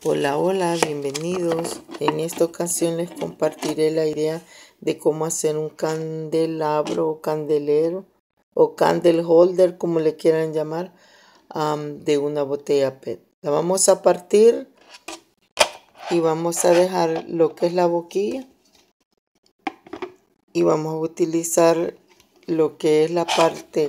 Hola, hola, bienvenidos. En esta ocasión les compartiré la idea de cómo hacer un candelabro o candelero o candle holder, como le quieran llamar, de una botella PET. La vamos a partir y vamos a dejar lo que es la boquilla y vamos a utilizar lo que es la parte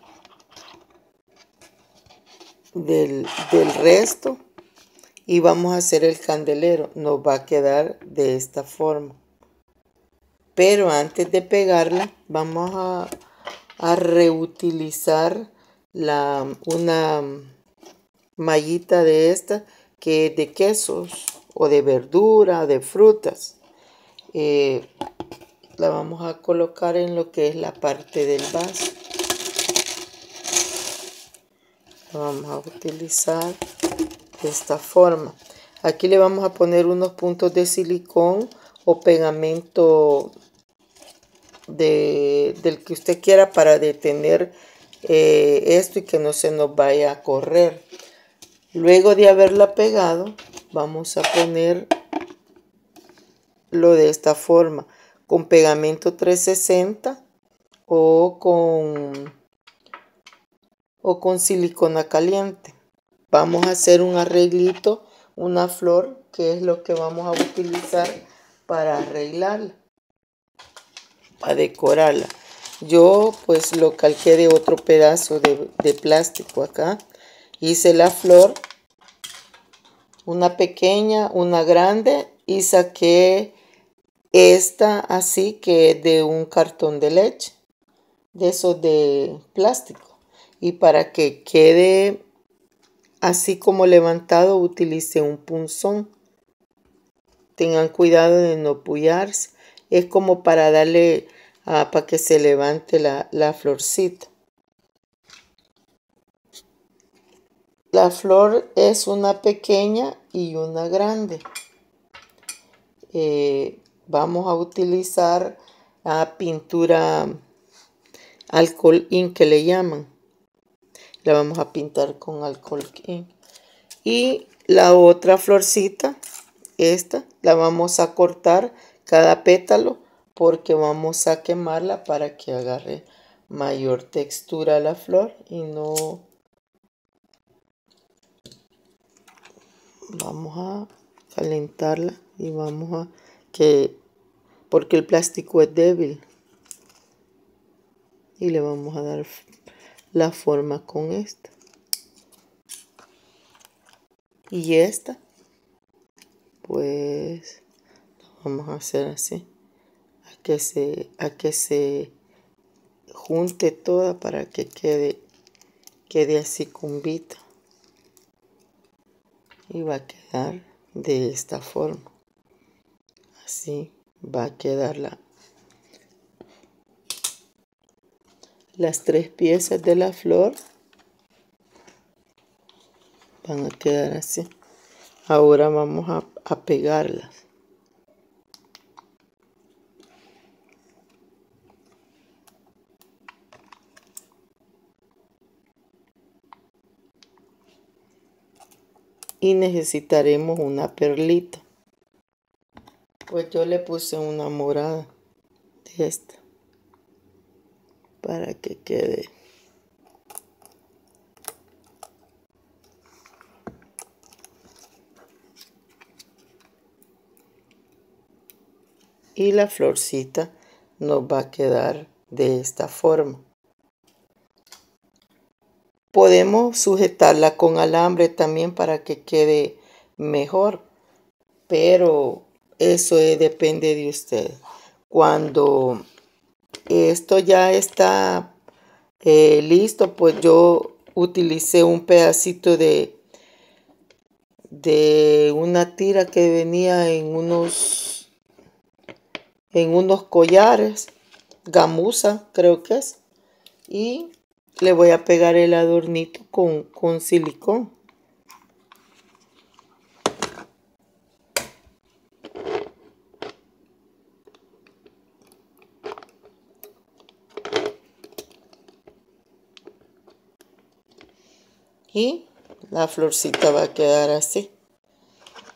del resto y vamos a hacer el candelero. Nos va a quedar de esta forma. Pero antes de pegarla, vamos a reutilizar una mallita de esta que es de quesos o de verdura, de frutas. La vamos a colocar en lo que es la parte del vaso. La vamos a utilizar de esta forma. Aquí le vamos a poner unos puntos de silicón o pegamento del que usted quiera para detener esto y que no se nos vaya a correr. Luego de haberla pegado, vamos a ponerlo de esta forma, con pegamento 360 o con silicona caliente. Vamos a hacer un arreglito, una flor, que es lo que vamos a utilizar para arreglarla, para decorarla. Yo pues lo calqué de otro pedazo de plástico acá. Hice la flor, una pequeña, una grande, y saqué esta así que es de un cartón de leche, de esos de plástico. Y para que quede así como levantado, utilicé un punzón. Tengan cuidado de no puyarse. Es como para darle, para que se levante la florcita. La flor es una pequeña y una grande. Vamos a utilizar pintura alcohol ink que le llaman. La vamos a pintar con alcohol ink. Y la otra florcita, esta, la vamos a cortar cada pétalo porque vamos a quemarla para que agarre mayor textura la flor y no. Vamos a calentarla y vamos a porque el plástico es débil, y le vamos a dar la forma con esta y esta, pues vamos a hacer así, a que se junte toda para que quede así cumbita, y va a quedar de esta forma. Así va a quedar las tres piezas de la flor, van a quedar así. Ahora vamos a pegarlas. Y necesitaremos una perlita. Pues yo le puse una morada de esta para que quede. Y la florcita nos va a quedar de esta forma. Podemos sujetarla con alambre también para que quede mejor, pero eso depende de usted. Cuando esto ya está listo, pues yo utilicé un pedacito de una tira que venía en unos collares, gamuza creo que es, y le voy a pegar el adornito con silicón. Y la florcita va a quedar así.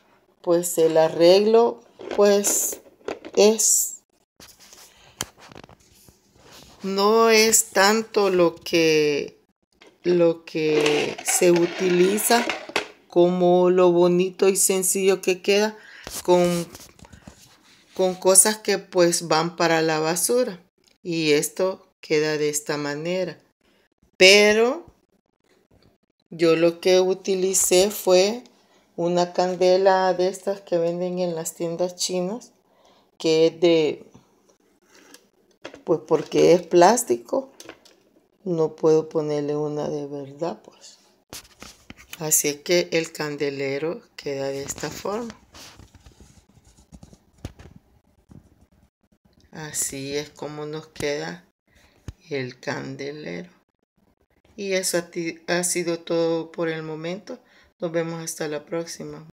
pues el arreglo pues no es tanto lo que se utiliza como lo bonito y sencillo que queda con cosas que pues van para la basura. Y esto queda de esta manera. Pero yo lo que utilicé fue una candela de estas que venden en las tiendas chinas, que es de, pues porque es plástico, no puedo ponerle una de verdad, pues. Así es que el candelero queda de esta forma. Así es como nos queda el candelero. Y eso ha sido todo por el momento. Nos vemos hasta la próxima.